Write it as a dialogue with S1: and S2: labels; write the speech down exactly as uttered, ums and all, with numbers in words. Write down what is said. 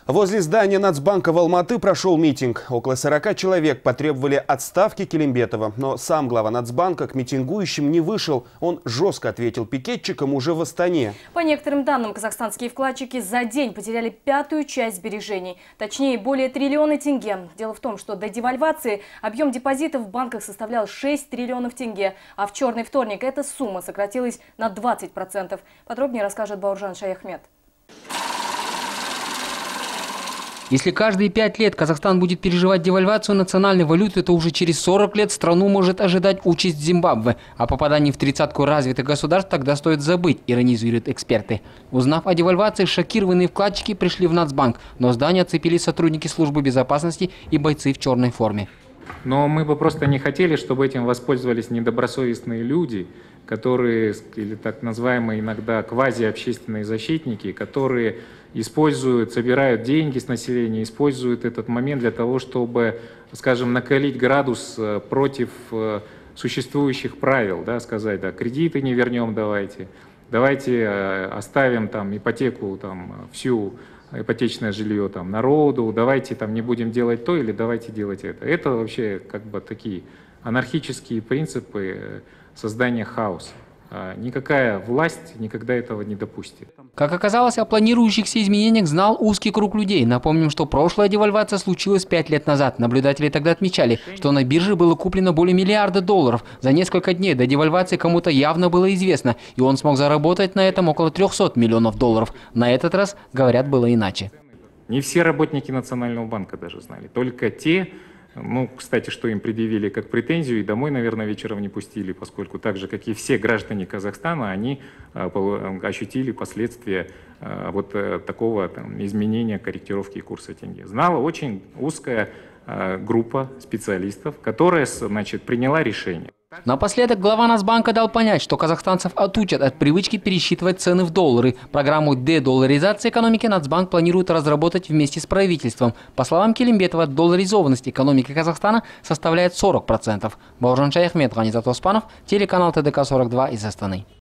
S1: Возле здания Нацбанка в Алматы прошел митинг. Около сорока человек потребовали отставки Келимбетова. Но сам глава Нацбанка к митингующим не вышел. Он жестко ответил пикетчикам уже в Астане.
S2: По некоторым данным, казахстанские вкладчики за день потеряли пятую часть сбережений. Точнее, более триллиона тенге. Дело в том, что до девальвации объем депозитов в банках составлял шесть триллионов тенге. А в черный вторник эта сумма сократилась на двадцать процентов. Подробнее расскажет Бауыржан Шаяхмет.
S3: Если каждые пять лет Казахстан будет переживать девальвацию национальной валюты, то уже через сорок лет страну может ожидать участь Зимбабве. О попадании в тридцатку развитых государств тогда стоит забыть, иронизируют эксперты. Узнав о девальвации, шокированные вкладчики пришли в Нацбанк, но здание оцепили сотрудники службы безопасности и бойцы в черной форме.
S4: Но мы бы просто не хотели, чтобы этим воспользовались недобросовестные люди, которые, или так называемые иногда квазиобщественные защитники, которые используют, собирают деньги с населения, используют этот момент для того, чтобы, скажем, накалить градус против существующих правил, да, сказать, да, кредиты не вернем, давайте, давайте оставим там ипотеку, там, всю ипотечное жилье там народу, давайте там не будем делать то или давайте делать это. Это вообще как бы такие анархические принципы создания хаоса. Никакая власть никогда этого не допустит.
S3: Как оказалось, о планирующихся изменениях знал узкий круг людей. Напомним, что прошлая девальвация случилась пять лет назад. Наблюдатели тогда отмечали, что на бирже было куплено более миллиарда долларов. За несколько дней до девальвации кому-то явно было известно, и он смог заработать на этом около трёхсот миллионов долларов. На этот раз, говорят, было иначе.
S4: Не все работники Национального банка даже знали, только те. Ну, кстати, что им предъявили как претензию, и домой, наверное, вечером не пустили, поскольку так же, как и все граждане Казахстана, они а, ощутили последствия а, вот а, такого там, изменения корректировки курса тенге. Знала очень узкая а, группа специалистов, которая, значит, приняла решение.
S3: Напоследок глава Нацбанка дал понять, что казахстанцев отучат от привычки пересчитывать цены в доллары. Программу дедолларизации экономики Нацбанк планирует разработать вместе с правительством. По словам Келимбетова, долларизованность экономики Казахстана составляет сорок процентов. Бауыржан Шаяхмет, Ганизат Оспанов, телеканал тэ дэ ка сорок два из Астаны.